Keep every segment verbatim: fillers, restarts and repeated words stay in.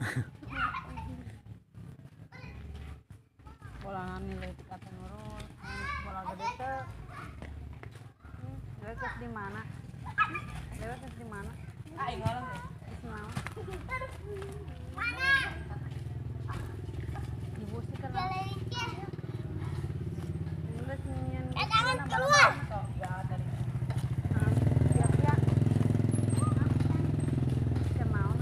Bola nilai kata nurun, bola gede teh. Lewat di mana? Lewat di mana? Ah, ini orang tuh. Di mana? Ibu sih kan. Eh, tangan keluar. Ya, dari. Siap-siap. Kenal.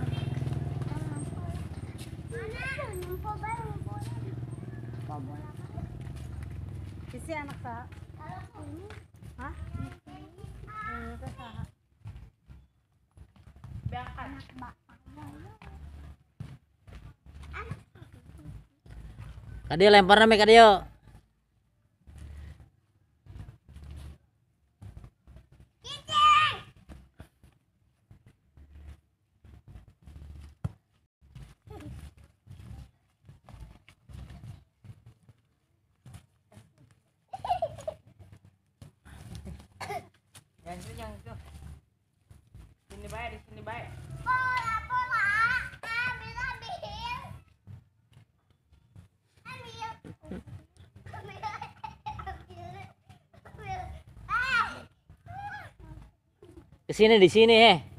Mana? Sisi anak sah. Hah? Ini teh sah. Biarkan. Kadio lempar name kadio. Yang itu yang itu. Sini baik, di sini baik. Bola, bola. Ambil, ambil. Ambil. Ambil. Ambil. Ambil. Kesini di sini eh.